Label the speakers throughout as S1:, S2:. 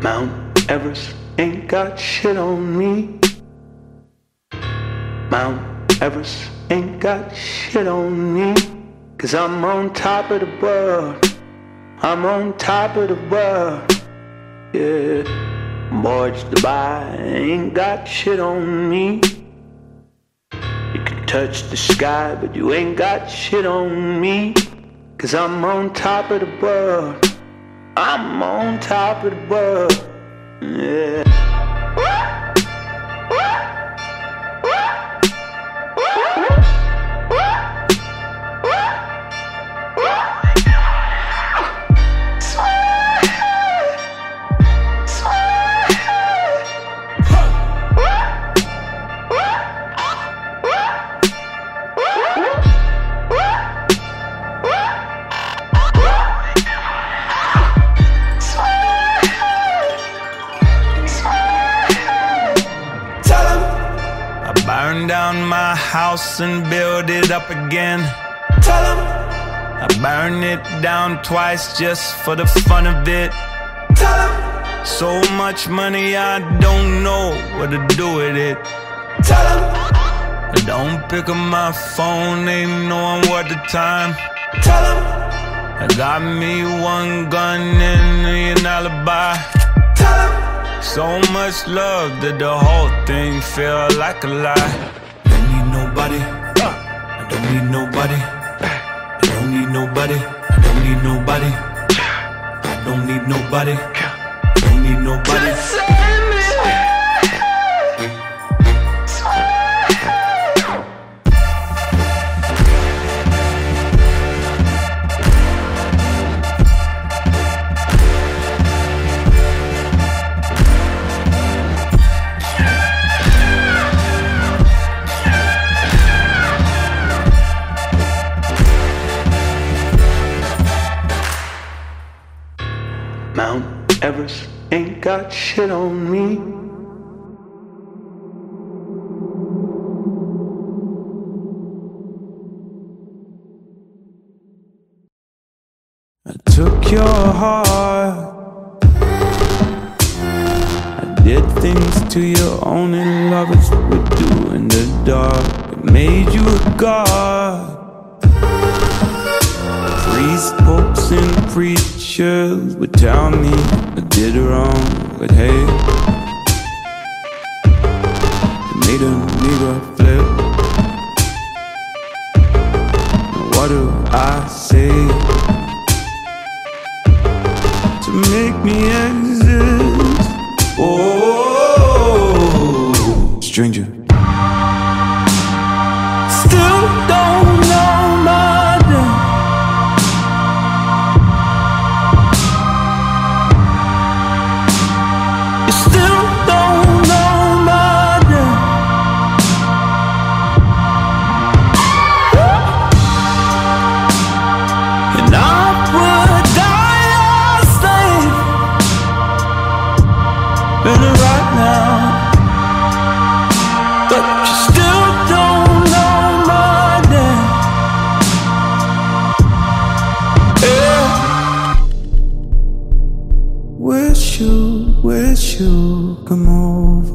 S1: Mount Everest ain't got shit on me. Mount Everest ain't got shit on me. 'Cause I'm on top of the world. I'm on top of the world. Yeah, Borge Dubai ain't got shit on me. You can touch the sky, but you ain't got shit on me. 'Cause I'm on top of the world. I'm on top of the world. Yeah.
S2: Burn down my house and build it up again. Tell 'em I burn it down twice just for the fun of it. Tell 'em so much money I don't know what to do with it. Tell 'em I don't pick up my phone, ain't knowing what the time. Tell 'em I got me one gun and an alibi. Tell 'em so much love that the whole thing feel like a lie. Don't need nobody, I don't need nobody. I don't need nobody, I don't need nobody. I don't need nobody, I don't need nobody.
S1: Mount Everest ain't got shit on me.
S2: I took your heart, I did things to your only lovers would do in the dark. It made you a god. Priests, popes, and preachers would tell me I did wrong, but hey, it made a nigga flip. What do I say to make me exist? Oh, stranger. Still don't know my name. You still don't know my name. And I would die a slave right now, but you still don't know my name. Yeah. Wish you come over.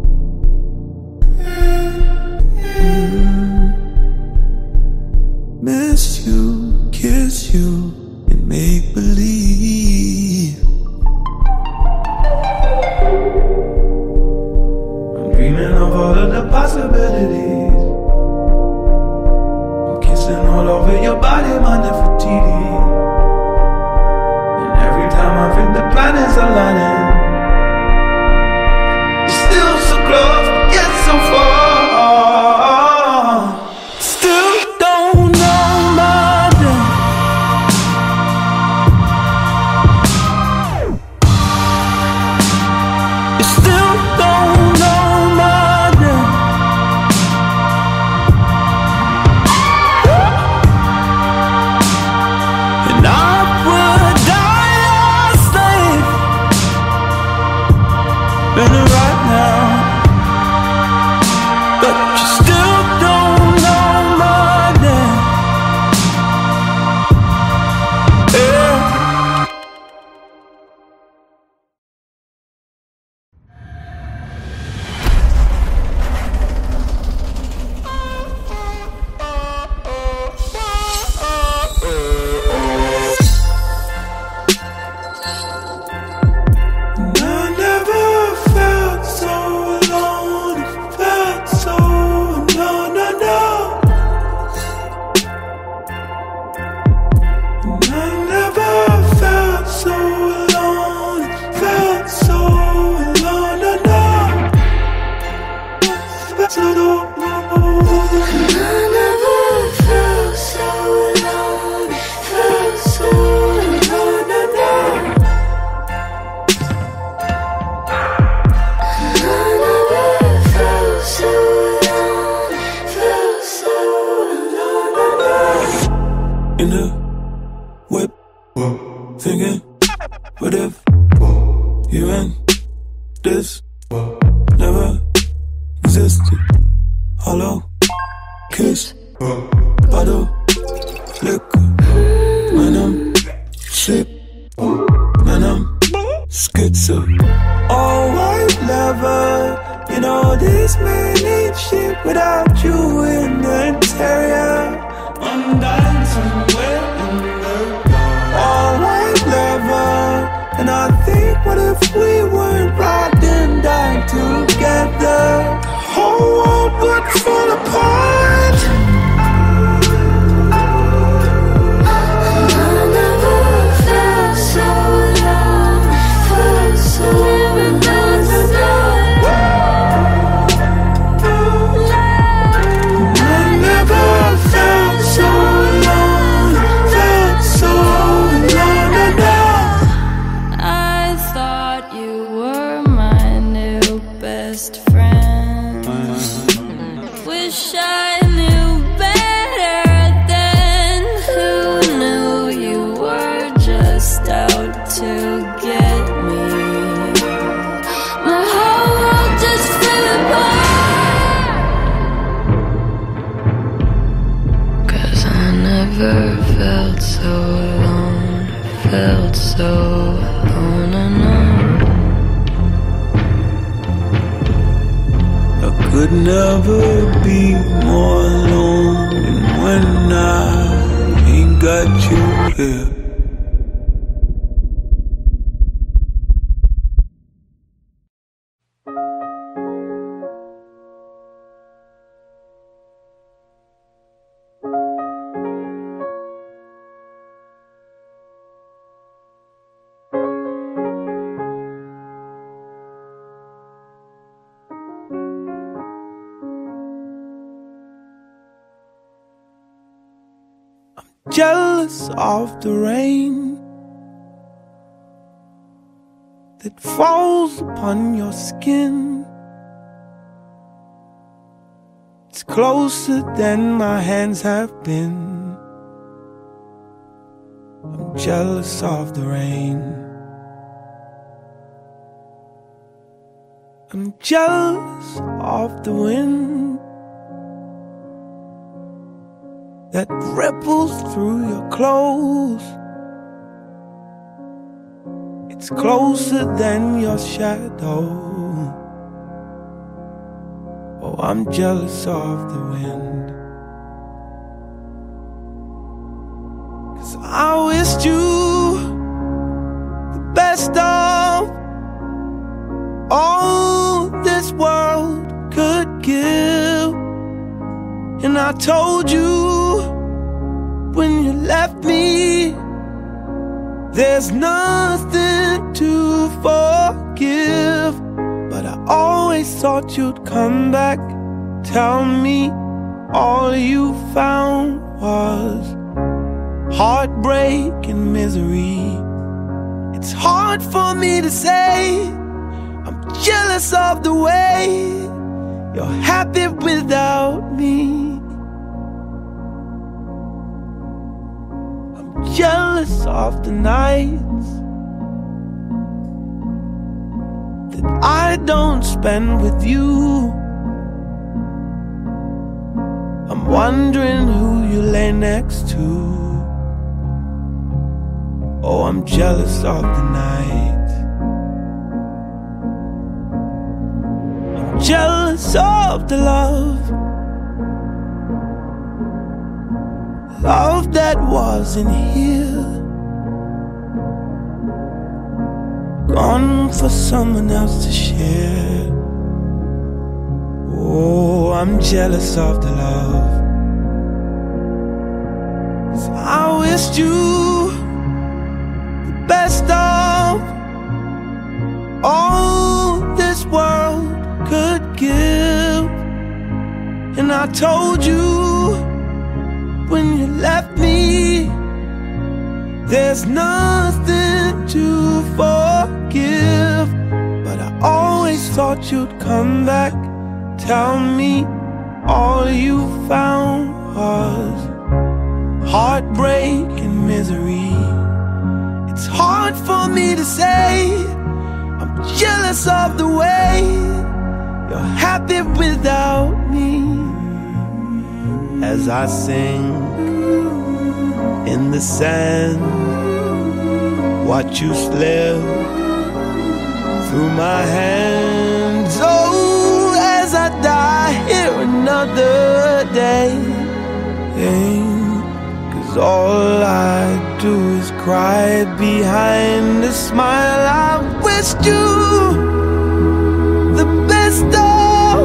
S2: Miss you, kiss you, and make believe. I'm dreaming of all of the possibilities. I'm kissing all over your body, my Nefertiti. And every time I think the planets are aligning, you're still so close, yet so far. Still don't know my name. You still don't know my name. And I would die a slave right now, but you still don't know my name. Yeah. Even this never existed. Hollow kiss, bottle, liquor. When I'm sick, when I'm schizo. Oh, white lover, you know this man ain't shit without you in the interior. I'm dying somewhere in the dark. Oh, white lover, and I think, what if we weren't riding down together? The whole world would fall apart.
S3: I never felt so alone, felt so
S2: I never felt so alone, felt so alone enough.
S3: I thought you were my new best friend. Wish I knew better then. Who knew you were just out to get me? My whole world just fell apart. 'Cause I never felt so alone, felt so alone enough.
S2: I could never be more alone than when I ain't got you here. Jealous of the rain that falls upon your skin. It's closer than my hands have been. I'm jealous of the rain. I'm jealous of the wind that ripples through your clothes. It's closer than your shadow. Oh, I'm jealous of the wind. 'Cause I wished you the best of all this world could give. And I told you when you left me, there's nothing to forgive. But I always thought you'd come back, tell me all you found was heartbreak and misery. It's hard for me to say, I'm jealous of the way you're happy without me. Jealous of the nights that I don't spend with you. I'm wondering who you lay next to. Oh, I'm jealous of the nights. I'm jealous of the love that wasn't here, gone for someone else to share. Oh, I'm jealous of the love. 'Cause I wished you the best of all this world could give. And I told you when you left me, there's nothing to forgive. But I always thought you'd come back, tell me all you found was heartbreak and misery. It's hard for me to say, I'm jealous of the way you're happy without me. As I sink in the sand, watch you slip through my hands. Oh, as I die here another day, cause all I do is cry behind a smile. I wished you the best of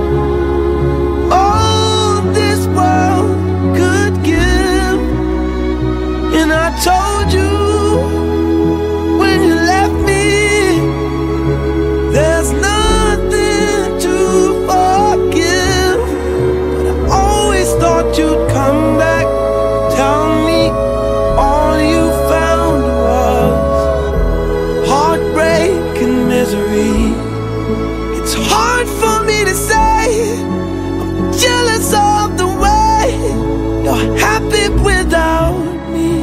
S2: all this world could give, and I told you when you left me, there's nothing to forgive. But I always thought you'd come back, tell me all you found was heartbreak and misery. It's hard for me to say I'm jealous of the way you're happy without me.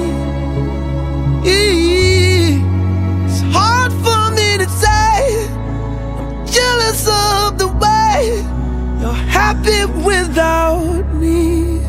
S2: It's hard for me to say I'm jealous of the way you're happy without me.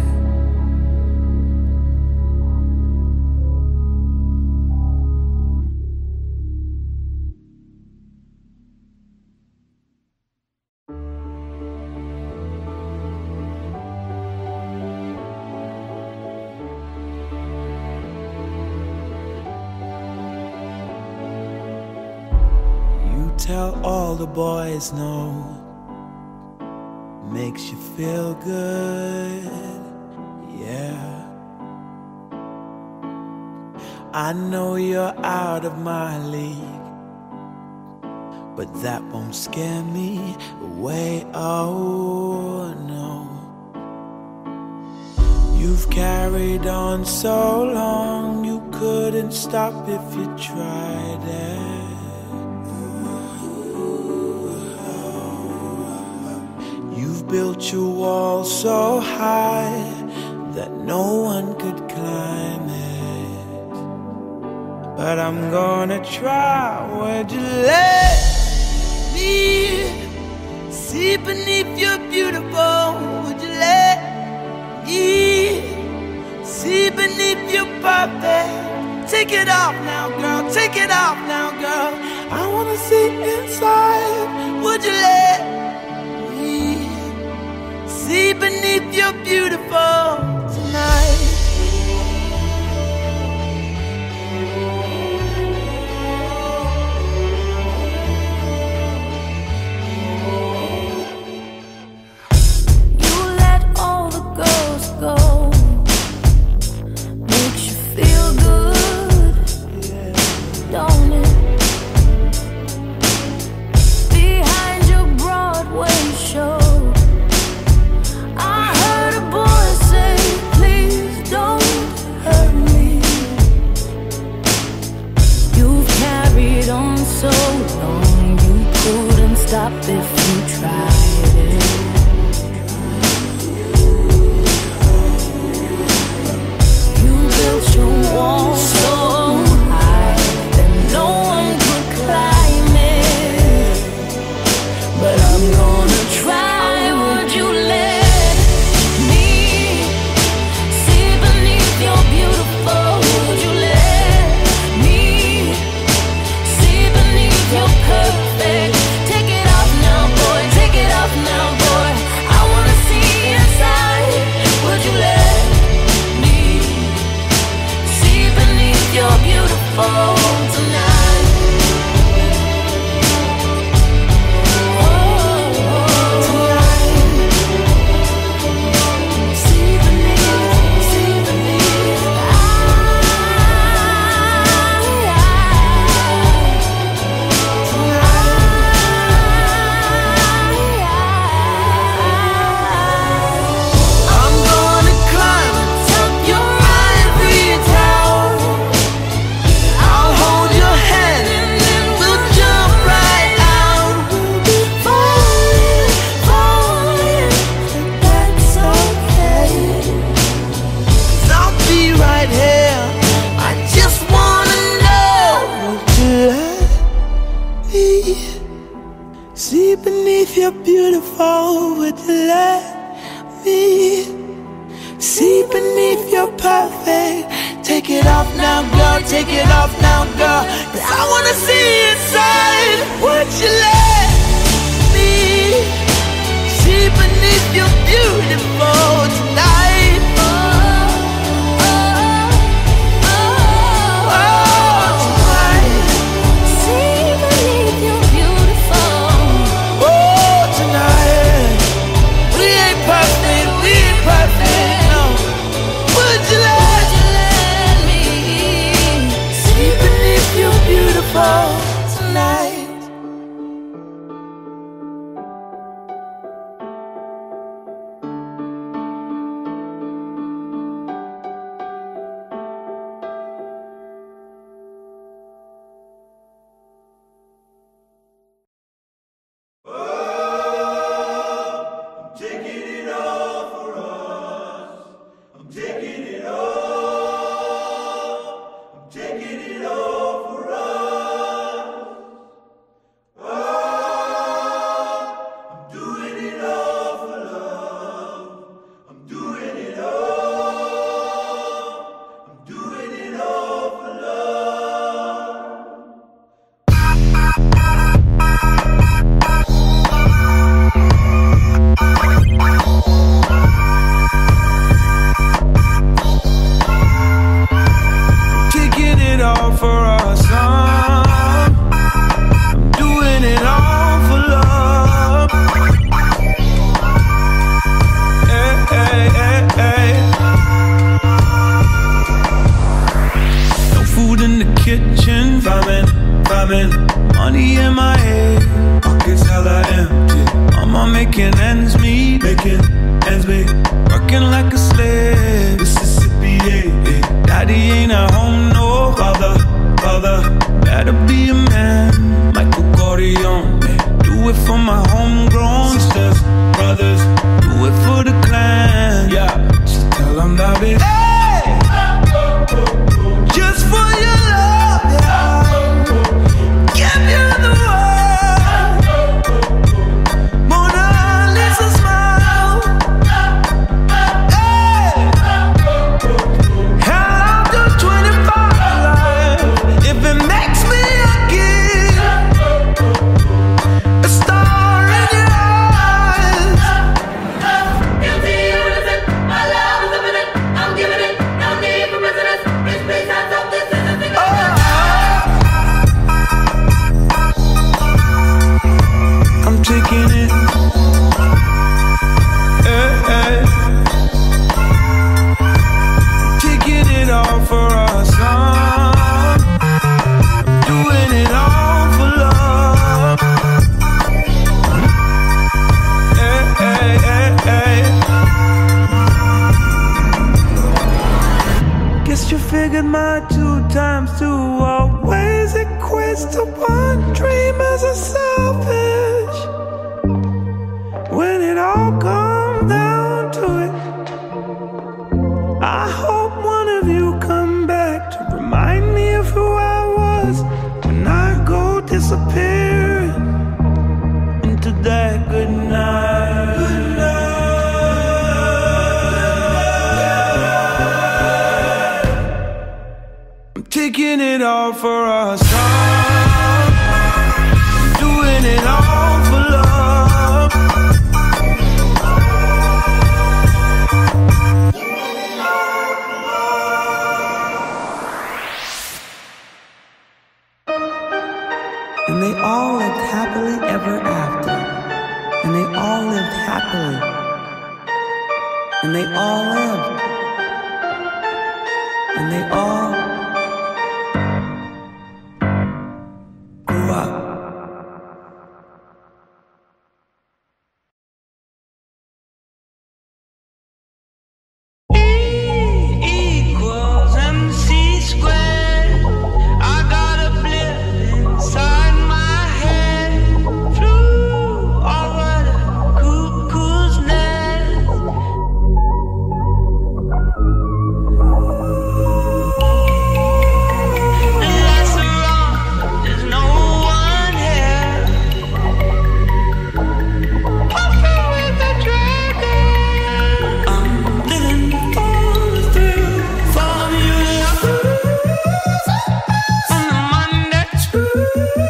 S2: Tell all the boys no, makes you feel good, yeah. I know you're out of my league, but that won't scare me away, oh no. You've carried on so long, you couldn't stop if you tried it. Built your wall so high that no one could climb it. But I'm gonna try. Would you let me see beneath your beautiful? Would you let me see beneath your perfect? Take it off now, girl. Take it off now, girl. I wanna see inside. Would you let see beneath your beautiful tonight?
S3: You let all the girls go, makes you feel good, don't it? Behind your Broadway show, so long you couldn't stop if you tried it. You built your wall so high that no one could climb it. But I'm gonna try. Would you let me see beneath your beautiful? Would you let me you're perfect? Take it off now, boy. Take it off now, boy. I wanna see inside. Would you let me see beneath your beautiful tonight?
S1: See beneath your beautiful, would you let me see beneath your perfect? Take it off now, girl, take it off now, girl, 'cause I wanna see inside. Would you let me see beneath your beautiful tonight? Tonight. Money in my head, pockets hella empty. Mama making ends meet, working like a slave. Mississippi, yeah. Daddy ain't at home, no father, better be a man. Michael Corleone, do it for my homegrown sisters, brothers, do it for the clan. Yeah, just tell them that it. Hey! Just for your love, yeah. Give you the world, Mona Lisa smile. Hey, hell, I'll do 25 life if it makes me a king, a star in your eyes.
S3: Guilty, innocent, my love is imminent. I'm giving it, no need for precedence. This place has up, this is a thing.
S1: I'm taking it, taking it all for us, doing it all for love. Guess you figured my 2 times 2 always equates to 1 dream as a selfish. When it all comes down to it, I hope one of you come back to remind me of who I was when I go disappearing into that good night. Good night. I'm taking it all for us, doing it all for love. And they all lived happily ever after. And they all lived happily. And they all lived. And they all grew up.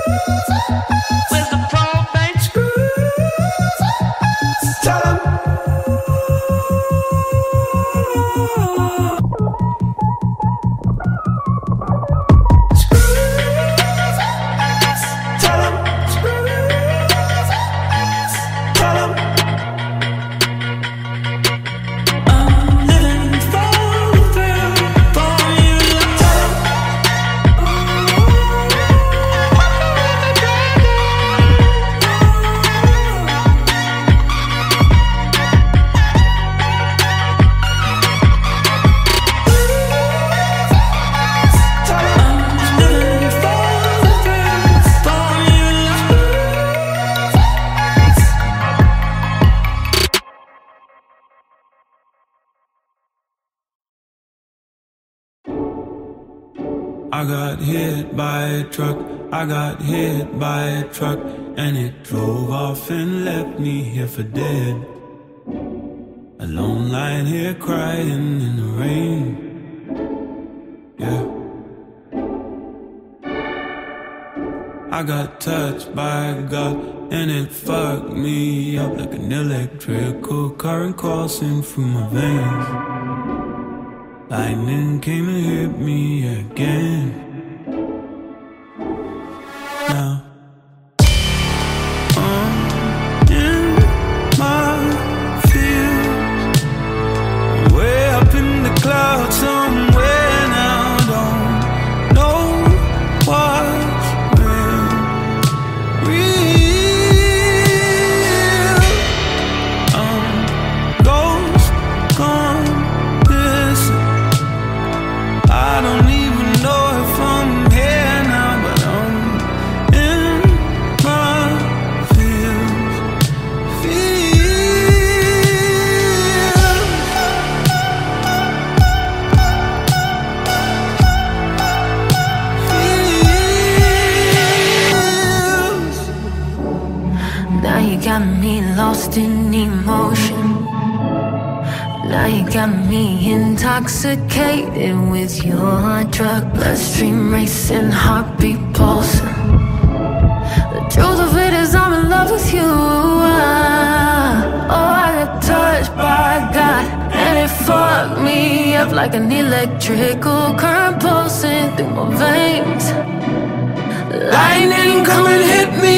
S1: Where's the profane screws? Tell 'em.
S2: I got hit by a truck, I got hit by a truck, and it drove off and left me here for dead. Alone lying here crying in the rain. Yeah. I got touched by God and it fucked me up like an electrical current coursing through my veins. Lightning came and hit me again. Now I'm in my fields, way up in the clouds somewhere now. Don't know what's real. I'm ghost gone. I don't even know if I'm here now, but I'm in my fields.
S3: Now you got me lost in emotion. Now you got me intoxicated with your drug. Bloodstream racing, heartbeat pulsing. The truth of it is I'm in love with you. Oh, I got touched by God and it fucked me up like an electrical current pulsing through my veins. Lightning come and hit me